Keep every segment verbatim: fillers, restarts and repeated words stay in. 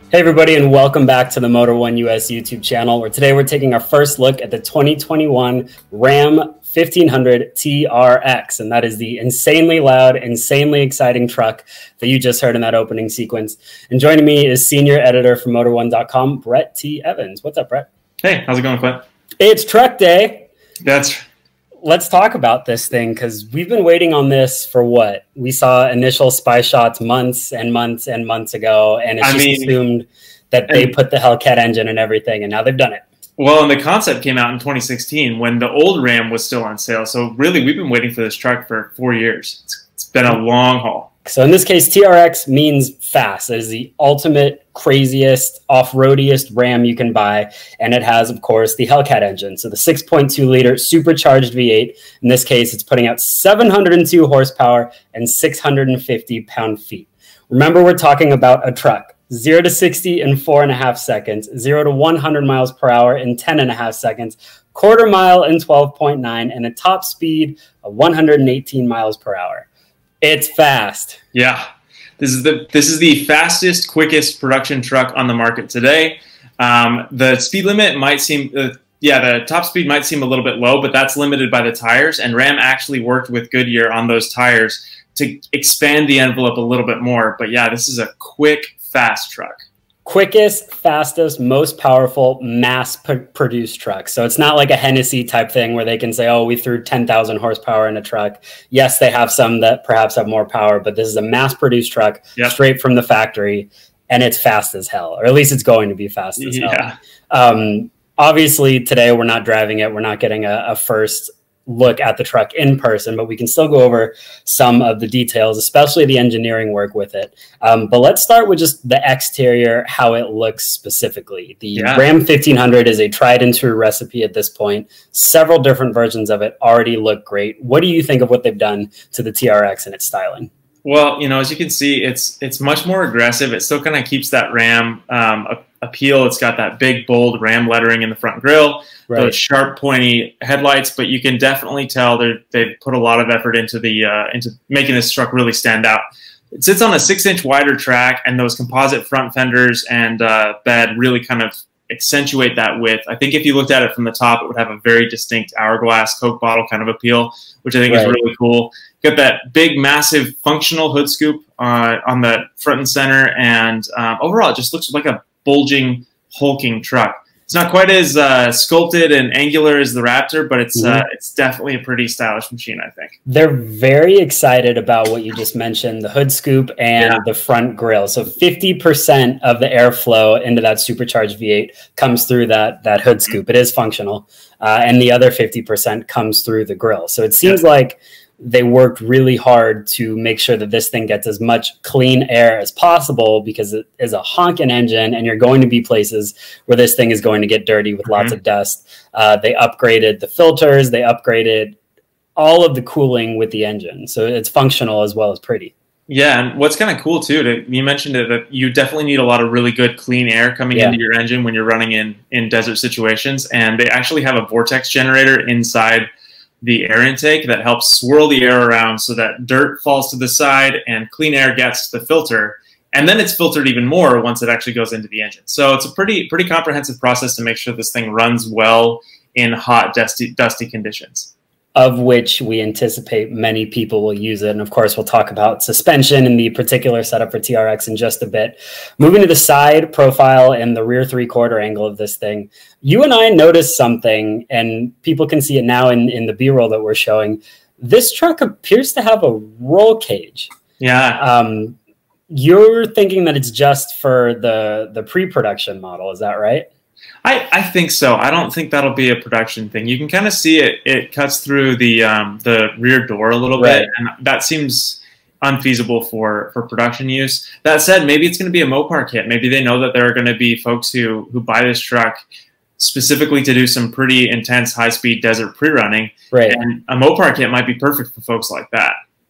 Hey everybody, and welcome back to the Motor One U S YouTube channel, where today we're taking our first look at the twenty twenty-one Ram fifteen hundred T R X, and that is the insanely loud, insanely exciting truck that you just heard in that opening sequence. And joining me is senior editor for motor one dot com, Brett T. Evans. What's up, Brett? Hey, how's it going, Clint? It's truck day. That's Let's talk about this thing, because we've been waiting on this for what? We saw initial spy shots months and months and months ago, and it's I just mean, assumed that they put the Hellcat engine and everything, and now they've done it. well, and the concept came out in twenty sixteen when the old Ram was still on sale. So really, we've been waiting for this truck for four years. It's, it's been a long haul. So in this case, T R X means fast. It is the ultimate, craziest, off-roadiest Ram you can buy. And it has, of course, the Hellcat engine. So the six point two liter supercharged V eight. In this case, it's putting out seven hundred two horsepower and six hundred fifty pound-feet. Remember, we're talking about a truck. zero to sixty in four and a half seconds. zero to one hundred miles per hour in ten and a half seconds. Quarter mile in twelve point nine. And a top speed of one hundred eighteen miles per hour. It's fast. Yeah, this is the this is the fastest, quickest production truck on the market today. Um, the speed limit might seem, uh, yeah, the top speed might seem a little bit low, but that's limited by the tires. And Ram actually worked with Goodyear on those tires to expand the envelope a little bit more. But yeah, this is a quick, fast truck. Quickest, fastest, most powerful, mass-produced truck. So it's not like a Hennessy type thing where they can say, oh, we threw ten thousand horsepower in a truck. Yes, they have some that perhaps have more power, but this is a mass-produced truck yep. straight from the factory, and it's fast as hell, or at least it's going to be fast as yeah. hell. Um, obviously, today we're not driving it. We're not getting a, a first look at the truck in person, but we can still go over some of the details, especially the engineering work with it. Um, but let's start with just the exterior, how it looks specifically. The yeah. Ram fifteen hundred is a tried and true recipe at this point. Several different versions of it already look great. What do you think of what they've done to the T R X and its styling? Well, you know, as you can see, it's it's much more aggressive. It still kind of keeps that Ram um, appeal. It's got that big, bold Ram lettering in the front grille, right. those sharp, pointy headlights. But you can definitely tell they've put a lot of effort into the uh, into making this truck really stand out. It sits on a six-inch wider track, and those composite front fenders and uh, bed really kind of accentuate that width. I think if you looked at it from the top, it would have a very distinct hourglass Coke bottle kind of appeal, which I think right. is really cool. Got that big, massive, functional hood scoop uh, on the front and center, and um, overall, it just looks like a bulging, hulking truck. It's not quite as uh, sculpted and angular as the Raptor, but it's mm-hmm. uh, it's definitely a pretty stylish machine, I think. They're very excited about what you just mentioned, the hood scoop and yeah. the front grille. So fifty percent of the airflow into that supercharged V eight comes through that, that hood scoop. It is functional. Uh, and the other fifty percent comes through the grille. So it seems yeah. like they worked really hard to make sure that this thing gets as much clean air as possible, because it is a honking engine and you're going to be places where this thing is going to get dirty with mm-hmm. lots of dust. Uh, they upgraded the filters. They upgraded all of the cooling with the engine. So it's functional as well as pretty. Yeah, and what's kind of cool too, to, you mentioned it, that you definitely need a lot of really good clean air coming yeah. into your engine when you're running in, in desert situations. And they actually have a vortex generator inside the air intake that helps swirl the air around so that dirt falls to the side and clean air gets the filter. And then it's filtered even more once it actually goes into the engine. So it's a pretty pretty comprehensive process to make sure this thing runs well in hot, dusty, dusty conditions. Of which we anticipate many people will use it. And of course, we'll talk about suspension and the particular setup for T R X in just a bit. Moving to the side profile and the rear three-quarter angle of this thing, you and I noticed something, and people can see it now in, in the B-roll that we're showing. This truck appears to have a roll cage. Yeah. Um, you're thinking that it's just for the, the pre-production model, is that right? I, I think so. I don't think that'll be a production thing. You can kind of see it. It cuts through the um, the rear door a little right. bit, and that seems unfeasible for, for production use. That said, maybe it's going to be a Mopar kit. Maybe they know that there are going to be folks who, who buy this truck specifically to do some pretty intense high-speed desert pre-running. Right. And a Mopar kit might be perfect for folks like that.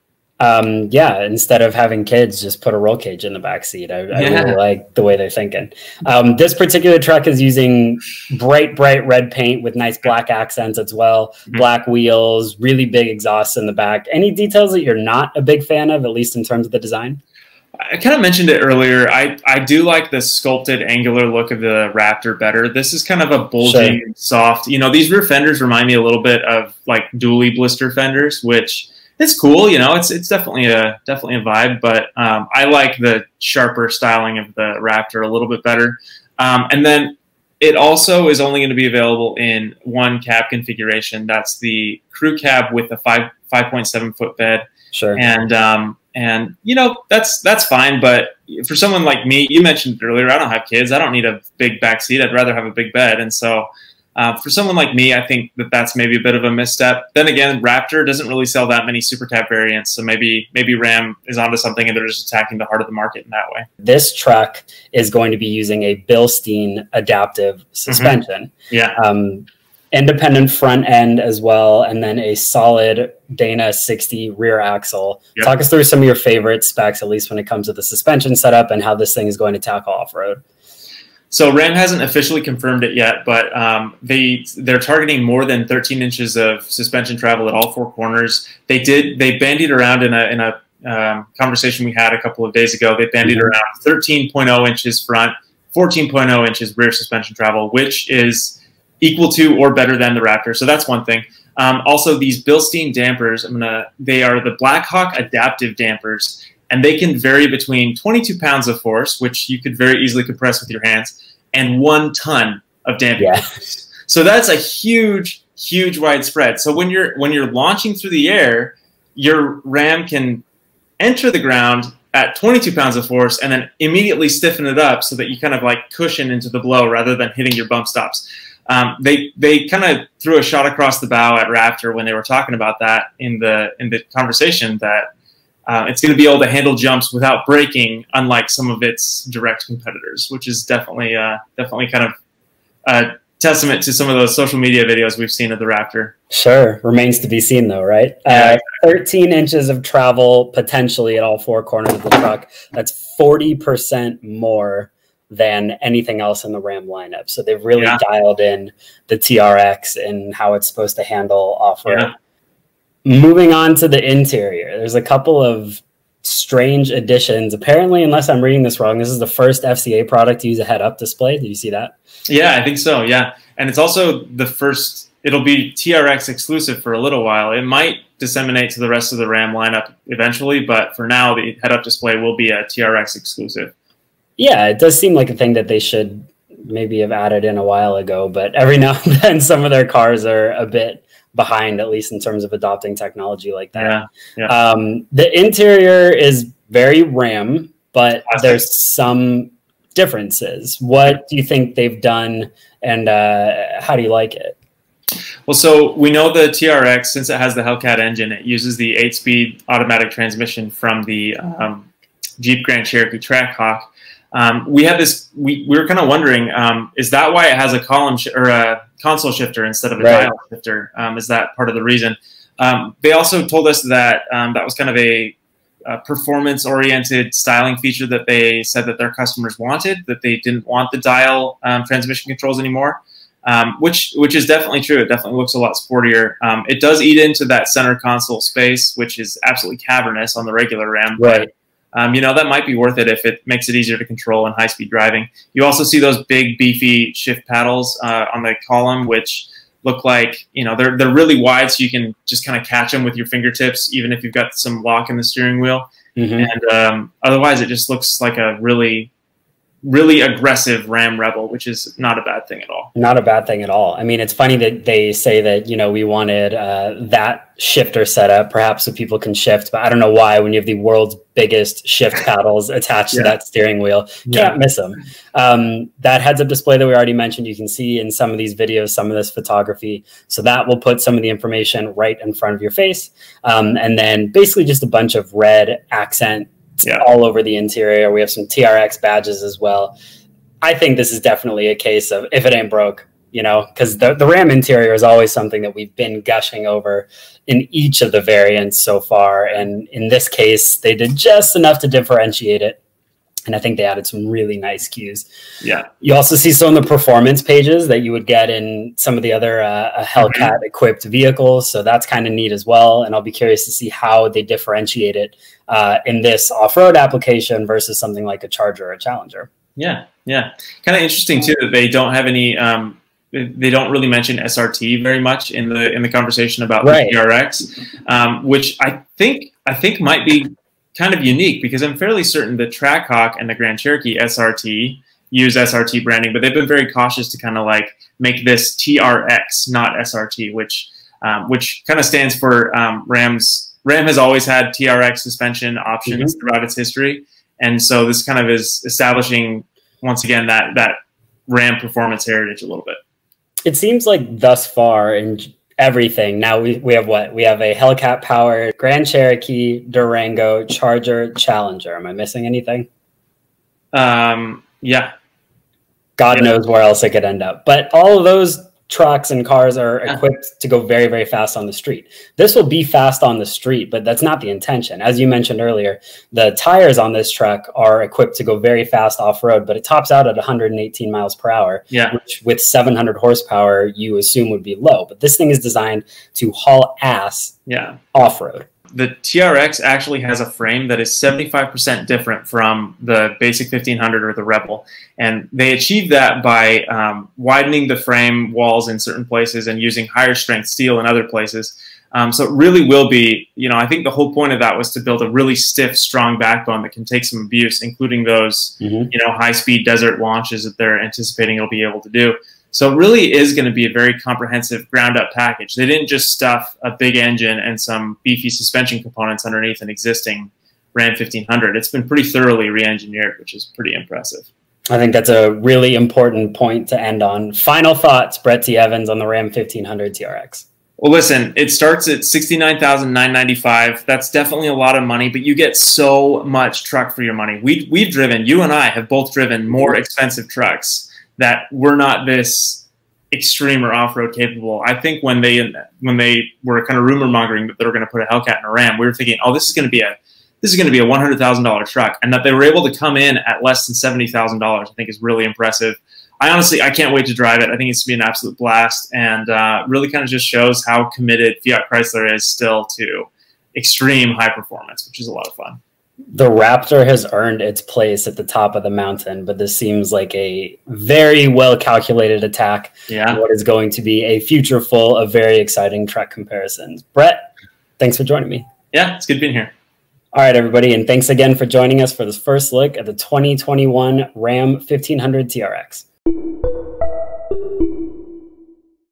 Um, yeah, instead of having kids, just put a roll cage in the back seat. I, I yeah. really like the way they're thinking. Um, this particular truck is using bright, bright red paint with nice black accents as well. Mm-hmm. Black wheels, really big exhausts in the back. Any details that you're not a big fan of, at least in terms of the design? I kind of mentioned it earlier. I, I do like the sculpted angular look of the Raptor better. This is kind of a bulging, sure. soft. You know, these rear fenders remind me a little bit of like dually blister fenders, which it's cool. You know, it's it's definitely a definitely a vibe. But um, I like the sharper styling of the Raptor a little bit better. Um, and then it also is only going to be available in one cab configuration. That's the crew cab with a five five point seven foot bed. Sure. And um, and you know that's that's fine. But for someone like me, you mentioned it earlier, I don't have kids. I don't need a big back seat. I'd rather have a big bed. And so uh, for someone like me, I think that that's maybe a bit of a misstep. Then again, Raptor doesn't really sell that many super cab variants, so maybe maybe Ram is onto something and they're just attacking the heart of the market in that way. This truck is going to be using a Bilstein adaptive suspension. Mm-hmm. Yeah. Um, independent front end as well, and then a solid Dana sixty rear axle. Yep. Talk us through some of your favorite specs, at least when it comes to the suspension setup and how this thing is going to tackle off-road. So Ram hasn't officially confirmed it yet, but um, they they're targeting more than thirteen inches of suspension travel at all four corners. They did they bandied around in a in a um, conversation we had a couple of days ago. They bandied mm-hmm. around thirteen point oh inches front, fourteen point oh inches rear suspension travel, which is equal to or better than the Raptor. So that's one thing. Um, also, these Bilstein dampers, I'm gonna they are the Blackhawk adaptive dampers. And they can vary between twenty-two pounds of force, which you could very easily compress with your hands, and one ton of damping. Yeah. So that's a huge, huge widespread. So when you're when you're launching through the air, your Ram can enter the ground at twenty-two pounds of force and then immediately stiffen it up so that you kind of like cushion into the blow rather than hitting your bump stops. Um, they they kind of threw a shot across the bow at Raptor when they were talking about that in the in the conversation that. Uh, it's going to be able to handle jumps without braking, unlike some of its direct competitors, which is definitely uh, definitely kind of a testament to some of those social media videos we've seen of the Raptor. Sure. Remains to be seen, though, right? Yeah. Uh, thirteen inches of travel potentially at all four corners of the truck. That's forty percent more than anything else in the Ram lineup. So they've really yeah. dialed in the T R X and how it's supposed to handle off-road. Yeah. Moving on to the interior, there's a couple of strange additions. Apparently, unless I'm reading this wrong, this is the first F C A product to use a head-up display. Did you see that? Yeah, I think so, yeah. And it's also the first, it'll be T R X exclusive for a little while. It might disseminate to the rest of the Ram lineup eventually, but for now, the head-up display will be a T R X exclusive. Yeah, it does seem like a thing that they should maybe have added in a while ago, but every now and then some of their cars are a bit behind, at least in terms of adopting technology like that. Yeah, yeah. Um, the interior is very Ram, but Plastic. There's some differences. What do you think they've done, and uh, how do you like it? Well, so we know the T R X, since it has the Hellcat engine, it uses the eight-speed automatic transmission from the um, Jeep Grand Cherokee Trackhawk. Um, we had this. We, we were kind of wondering: um, is that why it has a column sh or a console shifter instead of a right. dial shifter? Um, is that part of the reason? Um, they also told us that um, that was kind of a, a performance-oriented styling feature that they said that their customers wanted. That they didn't want the dial um, transmission controls anymore, um, which which is definitely true. It definitely looks a lot sportier. Um, it does eat into that center console space, which is absolutely cavernous on the regular Ram. Right. Um, you know, that might be worth it if it makes it easier to control in high-speed driving. You also see those big, beefy shift paddles uh, on the column, which look like, you know, they're, they're really wide, so you can just kind of catch them with your fingertips, even if you've got some lock in the steering wheel. Mm-hmm. And um, otherwise, it just looks like a really, really aggressive Ram Rebel, which is not a bad thing at all. Not a bad thing at all. I mean, it's funny that they say that, you know, we wanted uh, that shifter setup, perhaps so people can shift, but I don't know why when you have the world's biggest shift paddles attached yeah. to that steering wheel, can't yeah. miss them. Um, that heads-up display that we already mentioned, you can see in some of these videos, some of this photography. So that will put some of the information right in front of your face. Um, and then basically just a bunch of red accent yeah. all over the interior. We have some T R X badges as well. I think this is definitely a case of if it ain't broke, you know, because the, the Ram interior is always something that we've been gushing over in each of the variants so far. And in this case, they did just enough to differentiate it. And I think they added some really nice cues. Yeah. You also see some of the performance pages that you would get in some of the other uh, Hellcat equipped vehicles. So that's kind of neat as well. And I'll be curious to see how they differentiate it uh, in this off-road application versus something like a Charger or a Challenger. Yeah. Yeah. Kind of interesting too, that they don't have any, um, they don't really mention S R T very much in the, in the conversation about right. the T R X, um, which I think, I think might be kind of unique, because I'm fairly certain the Trackhawk and the Grand Cherokee S R T use S R T branding, but they've been very cautious to kind of like make this T R X, not S R T, which um, which kind of stands for um, Ram's. Ram has always had T R X suspension options mm-hmm. throughout its history, and so this kind of is establishing once again that that Ram performance heritage a little bit. It seems like thus far in everything. Now we, we have what? We have a Hellcat-powered Grand Cherokee, Durango, Charger, Challenger. Am I missing anything? Um, yeah. God yeah. knows where else it could end up. But all of those trucks and cars are equipped to go very, very fast on the street. This will be fast on the street, but that's not the intention. As you mentioned earlier, the tires on this truck are equipped to go very fast off-road, but it tops out at one hundred eighteen miles per hour, yeah. which with seven hundred horsepower, you assume would be low. But this thing is designed to haul ass yeah. off-road. The T R X actually has a frame that is seventy-five percent different from the basic fifteen hundred or the Rebel. And they achieved that by um, widening the frame walls in certain places and using higher strength steel in other places. Um, so it really will be, you know, I think the whole point of that was to build a really stiff, strong backbone that can take some abuse, including those, mm-hmm. you know, high-speed desert launches that they're anticipating it'll be able to do. So it really is going to be a very comprehensive ground-up package. They didn't just stuff a big engine and some beefy suspension components underneath an existing Ram fifteen hundred. It's been pretty thoroughly re-engineered, which is pretty impressive. I think that's a really important point to end on. Final thoughts, Brett T. Evans, on the Ram fifteen hundred T R X. Well, listen, it starts at sixty-nine thousand nine hundred ninety-five dollars. That's definitely a lot of money, but you get so much truck for your money. We, we've driven, you and I have both driven more expensive trucks that were not this extreme or off-road capable. I think when they when they were kind of rumor mongering that they were going to put a Hellcat in a Ram, we were thinking, oh, this is going to be a this is going to be a one hundred thousand dollar truck, and that they were able to come in at less than seventy thousand dollars, I think is really impressive. I honestly, I can't wait to drive it. I think it's going to be an absolute blast, and uh, really kind of just shows how committed Fiat Chrysler is still to extreme high performance, which is a lot of fun. The Raptor has earned its place at the top of the mountain, but this seems like a very well-calculated attack. Yeah. What is going to be a future full of very exciting truck comparisons. Brett, thanks for joining me. Yeah, it's good being here. All right, everybody, and thanks again for joining us for this first look at the twenty twenty-one Ram fifteen hundred T R X.